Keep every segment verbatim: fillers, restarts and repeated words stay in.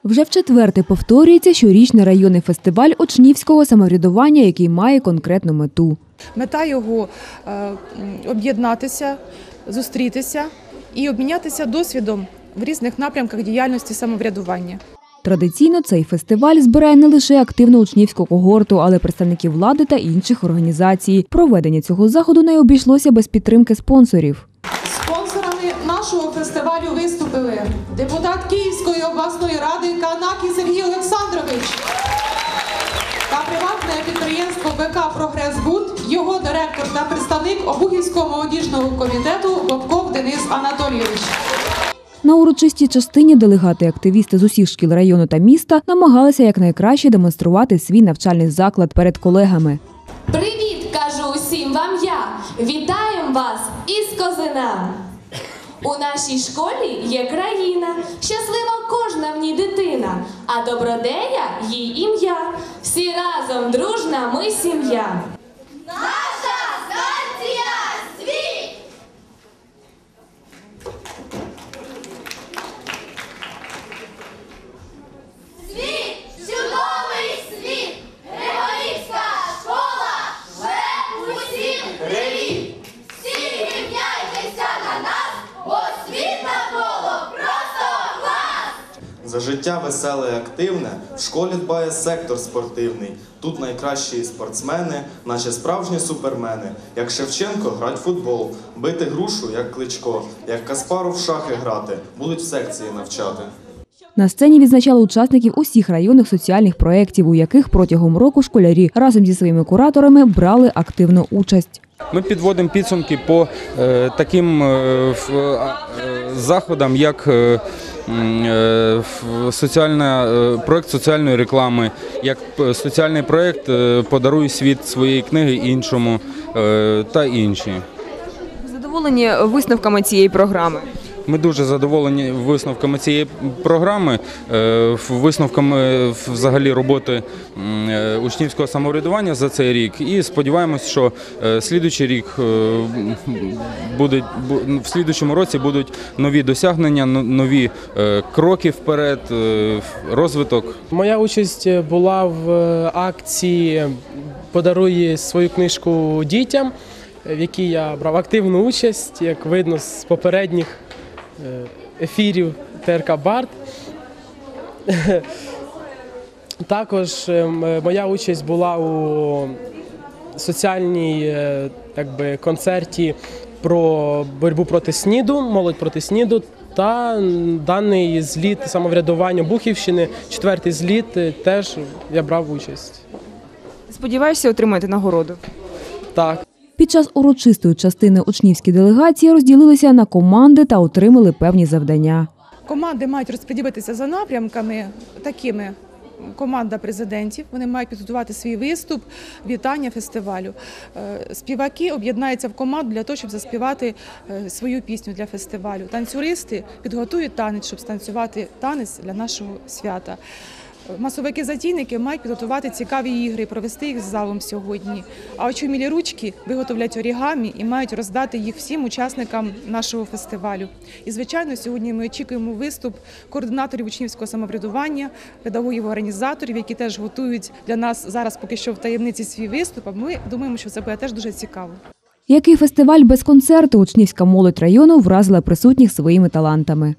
Вже вчетверте повторюється щорічний районний фестиваль учнівського самоврядування, який має конкретну мету. Мета його е, – об'єднатися, зустрітися і обмінятися досвідом в різних напрямках діяльності самоврядування. Традиційно цей фестиваль збирає не лише активну учнівську когорту, але й представників влади та інших організацій. Проведення цього заходу не обійшлося без підтримки спонсорів. Спонсорами нашого фестивалю виступили депутат Київської обласної ради Канакій Сергій Олександрович та приватне підприємство БК «Прогресбуд», його директор та представник Обухівського молодіжного комітету Бобков Денис Анатолійович. На урочистій частині делегати-активісти з усіх шкіл району та міста намагалися якнайкраще демонструвати свій навчальний заклад перед колегами. Привіт, кажу усім вам я! Вітаємо вас із Козина! У нашій школі є країна, щаслива кожна в ній дитина, а добродея – їй ім'я. Всі разом дружна ми сім'я. Наша станція – світ! Світ! Чудовий світ! Григорівська школа живе усім привіт! Всі рівняйтеся на нас, бо світ навколо просто клас! За життя веселе і активне в школі дбає сектор спортивний. Тут найкращі спортсмени, наче справжні супермени. Як Шевченко грать в футбол, бити грушу, як Кличко, як Каспаров в шахи грати, будуть в секції навчати. На сцені відзначали учасників усіх районних соціальних проєктів, у яких протягом року школярі разом зі своїми кураторами брали активну участь. Ми підводимо підсумки по е, таким е, е, заходам, як е, е, соціальна, е, проєкт соціальної реклами, як соціальний проєкт е, «Подаруй світ своєї книги іншому» е, та інші. Задоволені висновками цієї програми? Ми дуже задоволені висновками цієї програми, висновками взагалі роботи учнівського самоврядування за цей рік. І сподіваємось, що слідуючий рік буде, в слідуючому році будуть нові досягнення, нові кроки вперед, розвиток. Моя участь була в акції «Подаруй свою книжку дітям», в якій я брав активну участь, як видно з попередніх ефірів ТРК «Барт». Також моя участь була у соціальній якби, концерті про боротьбу проти СНІДу, молодь проти СНІДу, та даний зліт самоврядування Бухівщини, четвертий зліт, теж я брав участь. Сподіваєшся отримати нагороду? Так. Під час урочистої частини учнівські делегації розділилися на команди та отримали певні завдання. Команди мають розподілитися за напрямками такими. Команда президентів, вони мають підготувати свій виступ, вітання фестивалю. Співаки об'єднаються в команду для того, щоб заспівати свою пісню для фестивалю. Танцюристи підготують танець, щоб станцювати танець для нашого свята. Масовики-затійники мають підготувати цікаві ігри, провести їх з залом сьогодні. А очумілі ручки виготовлять орігамі і мають роздати їх всім учасникам нашого фестивалю. І, звичайно, сьогодні ми очікуємо виступ координаторів учнівського самоврядування, педагогів-організаторів, які теж готують для нас зараз поки що в таємниці свій виступ. А ми думаємо, що це буде теж дуже цікаво. Який фестиваль без концерту? Учнівська молодь району вразила присутніх своїми талантами.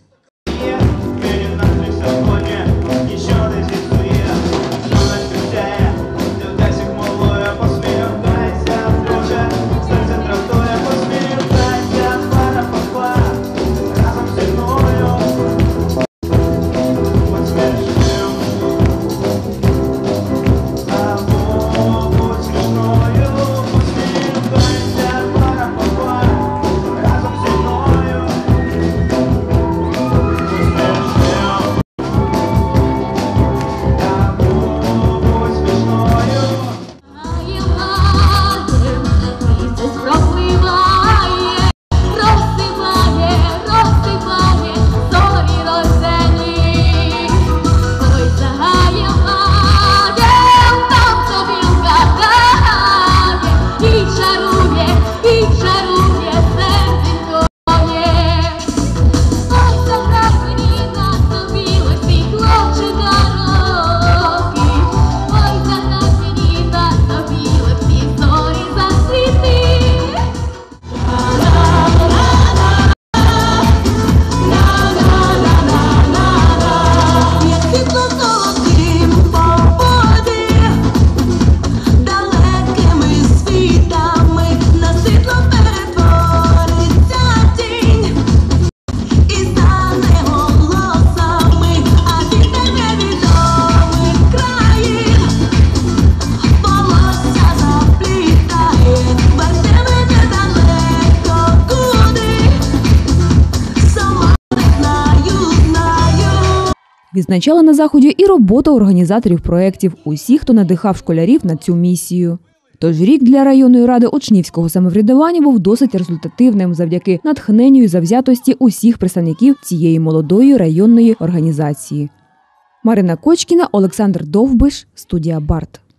Відзначали на заході і роботу організаторів проєктів, усіх, хто надихав школярів на цю місію. Тож рік для районної ради учнівського самоврядування був досить результативним завдяки натхненню і завзятості усіх представників цієї молодої районної організації. Марина Кочкіна, Олександр Довбиш, студія Барт.